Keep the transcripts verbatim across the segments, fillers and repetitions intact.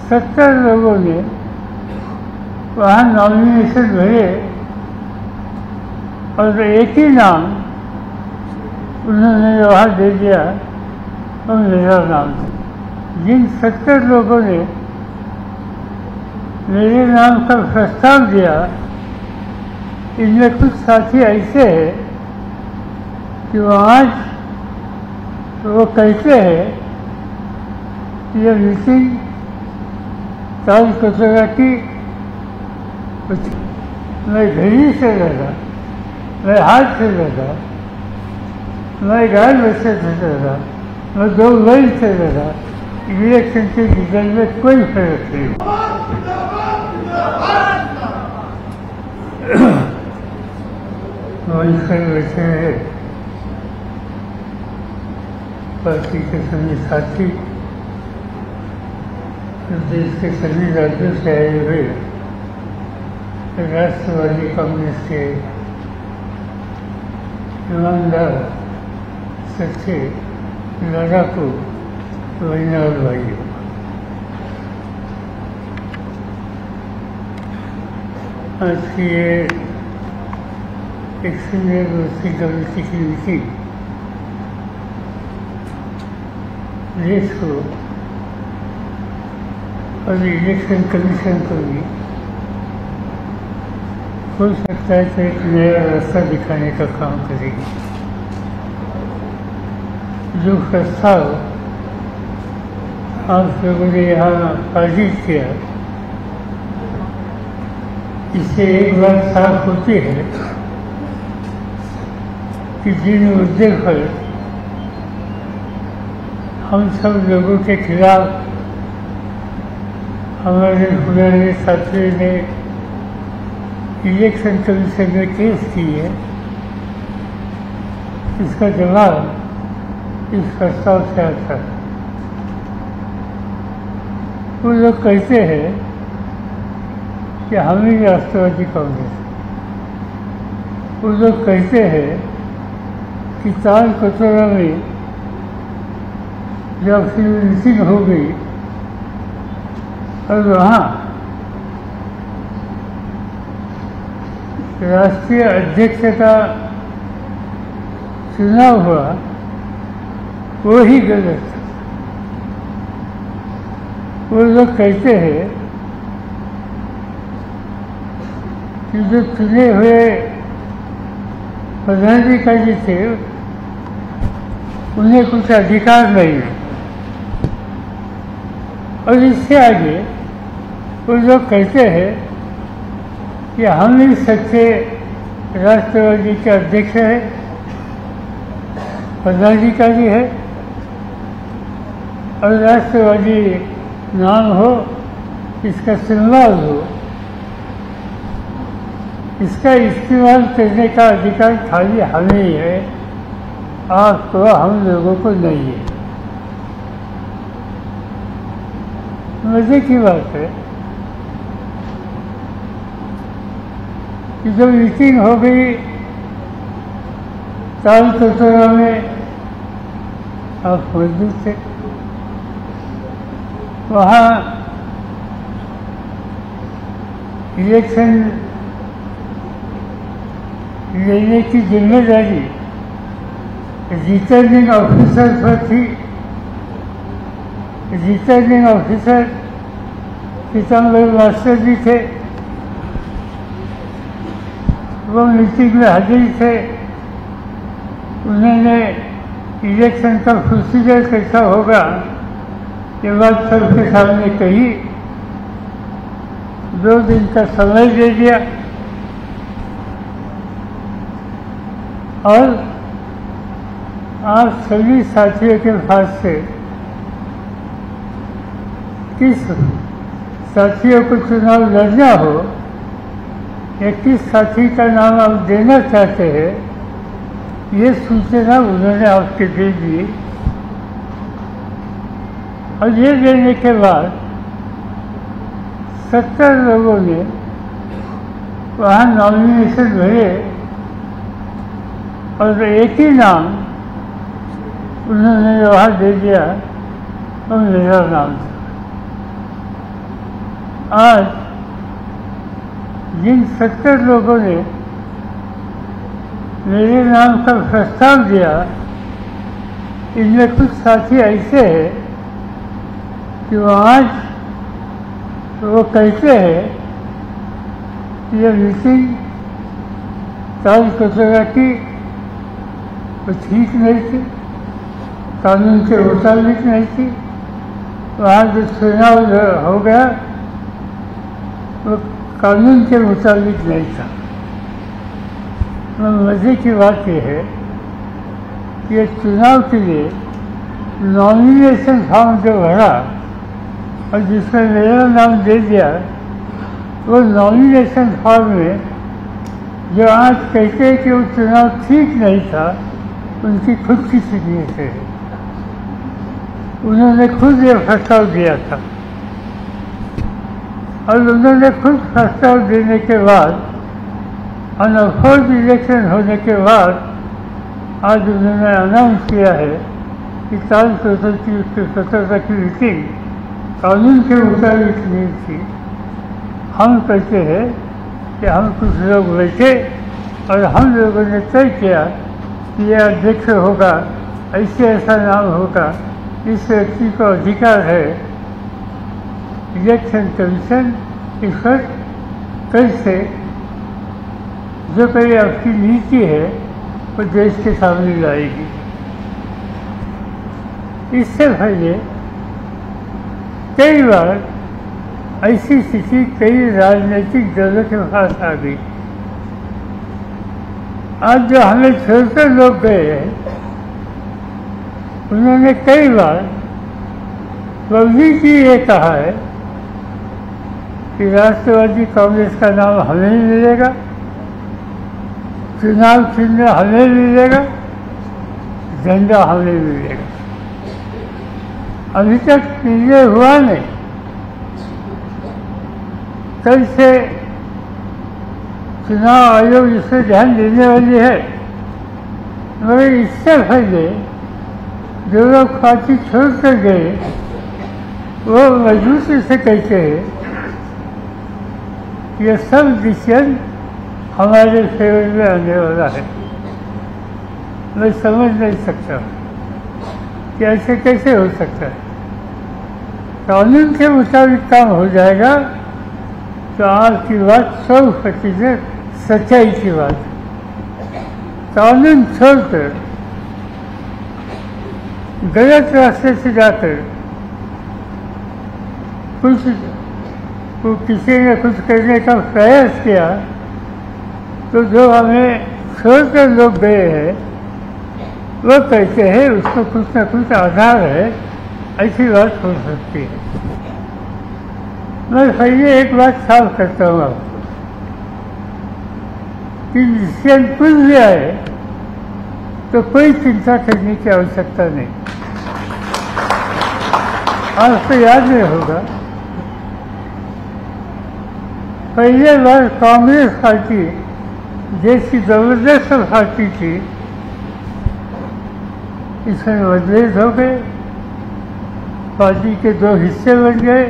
सत्तर लोगों ने वहाँ नॉमिनेशन भरे और एक ही नाम उन्होंने वहाँ दे दिया और मेरा नाम था। जिन सत्तर लोगों ने मेरे नाम का प्रस्ताव दिया, इनमें कुछ साथी ऐसे हैं कि वो आज वो कहते हैं कि यह मीटिंग ताज कचरा की मैं घड़ी से लगा, मैं हाथ से लगा, मैं गाय बच्चे से लगा, मैं दो मई से लगा, इलेक्शन के रिजल्ट में कोई फर्क नहीं। वही बच्चे हैं पार्टी के सभी साथी, देश के सभी राज्यों से आए हुए राष्ट्रवादी कांग्रेस के ईमानदार सच्चे लड़ाकू बहनों और भाइयों, आज की ये एक सीनियर दोस्ती कमेटी की मीटिंग देश को और इलेक्शन कमीशन को भी हो सकता है तो एक नया रास्ता दिखाने का काम करेगी। जो प्रस्ताव आप लोगों ने यहाँ पारित किया, इससे एक बात साफ होती है कि जिन मुद्दे पर हम सब लोगों के खिलाफ हमारे पुराने साथियों ने इलेक्शन कमीशन में केस की है, इसका जवाब इस प्रस्ताव से आता है। वो लोग कहते हैं कि हम ही राष्ट्रवादी कांग्रेस, वो लोग कहते हैं कि ताल कचौरा में जब फिर मीटिंग हो गई और वहाँ राष्ट्रीय अध्यक्ष का चुनाव हुआ, वो ही गलत था। वो लोग कहते हैं कि जो चुने हुए पदाधिकारी थे उन्हें कुछ अधिकार नहीं है, और इससे आगे वो लोग कहते हैं कि हम ही सच्चे राष्ट्रवादी के अध्यक्ष है, पदाधिकारी है, और राष्ट्रवादी नाम हो, इसका सिंबल हो, इसका इस्तेमाल करने का अधिकार खाली हमें ही है, आपको हम लोगों को नहीं है। मजे की बात है कि जब मीटिंग हो गई ताल कचौरा में, आप मौजूद थे, वहाँ इलेक्शन लेने की जिम्मेदारी रिटर्निंग ऑफिसर पर थी। Returning officer Pitambar master ji थे, वो मीटिंग में हाजिर थे। उन्होंने इलेक्शन का प्रोसीजर कैसा होगा ये बात सबके सामने कही, दो दिन का समय दे दिया और आप सभी साथियों के पास से किस साथियों को चुनाव लड़ना हो या किस साथी का नाम आप देना चाहते हैं, ये सूचना उन्होंने आपके दे दी। और ये देने के बाद सत्तर लोगों ने वहाँ नॉमिनेशन भरे और एक ही नाम उन्होंने वहाँ दे दिया और मेरा नाम था। आज जिन सत्तर लोगों ने मेरे नाम का प्रस्ताव दिया, इनमें कुछ साथी ऐसे हैं कि वो आज वो कहते हैं कि यह मीटिंग ताज कचरा की वो ठीक नहीं थी, कानून के मुताबिक नहीं थी। वहाँ जो चुनाव हो गया वो कानून के मुताबिक नहीं था। मज़े की बात यह है कि ये चुनाव के लिए नॉमिनेशन फॉर्म जो भरा और जिसमें मेरा नाम दे दिया, वो नॉमिनेशन फॉर्म में जो आज कहते हैं कि वो चुनाव ठीक नहीं था, उनकी खुद की सिग्नेचर है। उन्होंने खुद ये प्रस्ताव दिया था और उन्होंने खुद प्रस्ताव देने के बाद अनअफोर्ड इलेक्शन होने के बाद आज उन्होंने अनाउंस किया है कि ताज सोसाइटी की स्वतंत्रता की मीटिंग कानून के मुताबिक नहीं थी। हम कहते हैं कि हम कुछ लोग बैठे और हम लोगों ने तय किया कि यह अध्यक्ष होगा, ऐसे ऐसा नाम होगा, इस व्यक्ति को अधिकार है इलेक्शन कमीशन इस पर कैसे जो कोई आपकी नीति है वो देश के सामने लाएगी। इससे पहले कई बार ऐसी स्थिति कई राजनीतिक दलों के पास आ गई। आज जो हमें छोड़कर लोग गए हैं, उन्होंने कई बार पब्लिकली ये कहा है कि राष्ट्रवादी कांग्रेस का नाम हमें ही मिलेगा, चुनाव चिन्ह हमें मिलेगा, झंडा हमें मिलेगा। अभी तक ये हुआ नहीं। कल से चुनाव आयोग इस पर ध्यान देने वाली है, मगर इससे पहले जो लोग पार्टी छोड़ कर गए वो मजबूती से कहते हैं ये सब डिसीजन हमारे फेवर में आने वाला है। मैं समझ नहीं सकता कि ऐसे कैसे हो सकता है। कानून के मुताबिक काम हो जाएगा तो आपकी बात सौ प्रतिशत सच्चाई की बात है। कानून छोड़कर गलत रास्ते से जाकर कुछ को किसी ने कुछ करने का प्रयास किया तो जो हमें छोड़कर लोग गए हैं वो कहते हैं उसको कुछ ना कुछ आधार है, ऐसी बात हो सकती है। मैं पहले एक बात साफ करता हूँ आपको कि डिसीजन कुछ भी आए तो कोई चिंता करने की आवश्यकता नहीं। आपको याद नहीं होगा, पहले बार कांग्रेस पार्टी देश की जबरदस्त पार्टी थी, इसमें मतभेद हो गए, पार्टी के दो हिस्से बन गए।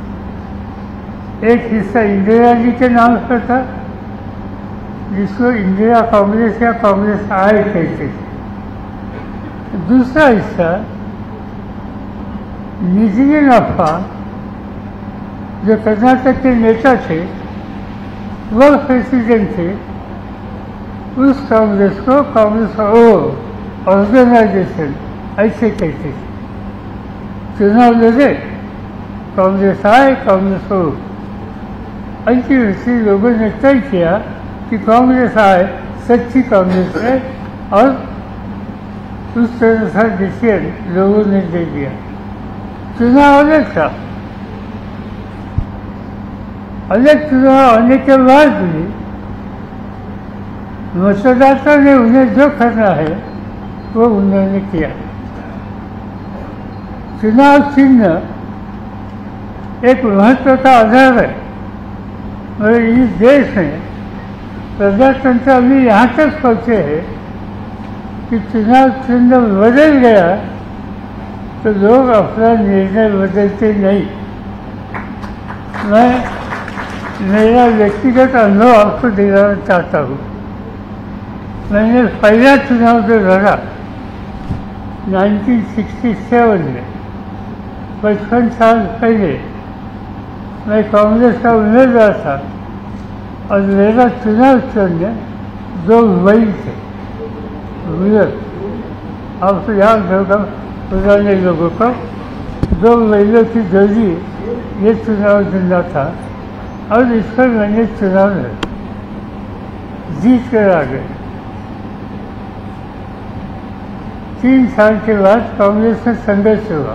एक हिस्सा इंदिरा जी के नाम पर था जिसको इंदिरा कांग्रेस या कांग्रेस आय कहते थे। दूसरा हिस्सा निजलिंग अप्पा जो कर्नाटक के नेता थे, वह प्रेसिडेंट थे, उस कांग्रेस को कांग्रेस ओ ऑर्गेनाइजेशन ऐसे कहते थे। चुनाव लड़े, कांग्रेस आए, कांग्रेस हो, ऐसी वैसे लोगों ने तय किया कि कांग्रेस आए, सच्ची कांग्रेस है, और उस तरह का डिसीजन लोगों ने दे दिया। चुनाव अलग था, अलग चुनाव होने के बाद भी मतदाता ने उन्हें जो करना है वो उन्होंने किया। चुनाव चिन्ह एक महत्व का आधार है, मगर इस देश में प्रजातंत्र अभी यहाँ तक पहुँचे हैं कि चुनाव चिन्ह बदल गया तो लोग अपना निर्णय बदलते नहीं। मैं मेरा व्यक्तिगत अनुभव आपको दिलाना चाहता हूँ। मैंने पहला चुनाव जो लड़ा नाइनटीन सिक्सटी सेवन में, पचपन साल पहले मैं कांग्रेस का उम्मीदवार था और मेरा चुनाव चिन्ह दो मई थे। आपको याद होगा पुराने लोगों को, दो महीनों की दूरी ये चुनाव जितना था और इस पर मैंने चुनाव लड़ा, जीत कर आ गए। तीन साल के बाद कांग्रेस में संघर्ष हुआ,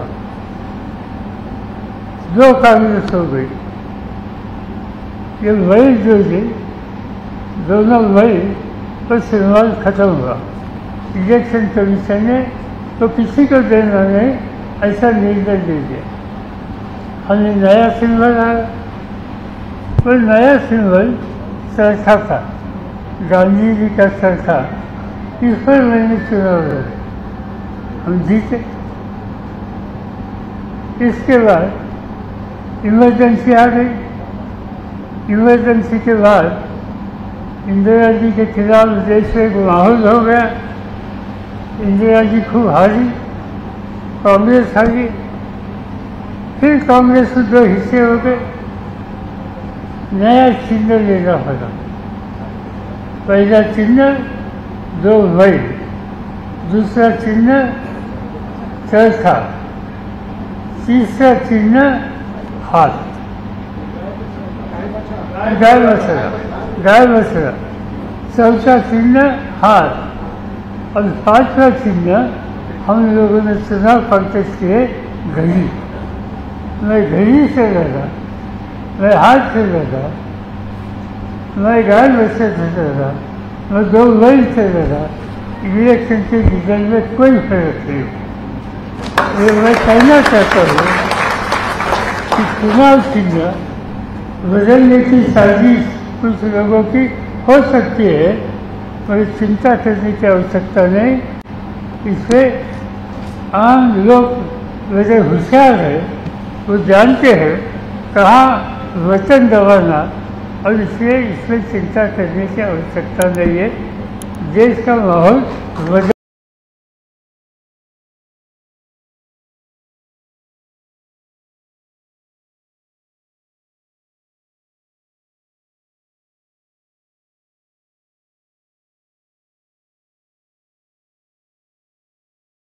दो कांग्रेस हो गई। ये मई जो जी दोनों मई पर चुनाव खत्म हुआ। इलेक्शन कमीशन ने तो किसी को देना नहीं ऐसा निर्णय दे दिया। हमने नया सिंबल आया, वो नया सिंबल चरखा था, गांधी जी का चरखा। इस पर मैंने चुनाव लड़ा, हम जीते। इसके बाद इमरजेंसी आ गई। इमरजेंसी के बाद इंदिरा जी के खिलाफ देश में एक माहौल हो गया। इंदिरा जी खूब हारी, कांग्रेस हारी। फिर कांग्रेस में दो हिस्से हो गए, नया चिन्ह लेना पड़ा। पहला चिन्ह दो मई, दूसरा चिन्ह चरखा, तीसरा चिन्ह हाथ, गाय मसला, गाय मसला, चौथा चिन्ह हाथ और पांचवा चिन्ह हम लोगों ने चुनाव कॉन्टेस्ट किए घड़ी। मैं घड़ी से लड़ा, मैं हाथ से लड़ा, मैं गाय बच्चे से लड़ा, मैं दो मई से लड़ा। इलेक्शन के रिजल्ट में कोई फर्क नहीं। ये मैं कहना चाहता हूँ कि चुनाव चिन्ह बदलने की साजिश कुछ लोगों की हो सकती है, पर चिंता करने की आवश्यकता नहीं। इससे आम लोग वैसे होशियार है, वो जानते हैं कहाँ वचन दबाना, और इसलिए इसमें चिंता करने की आवश्यकता नहीं है। देश का माहौल बदल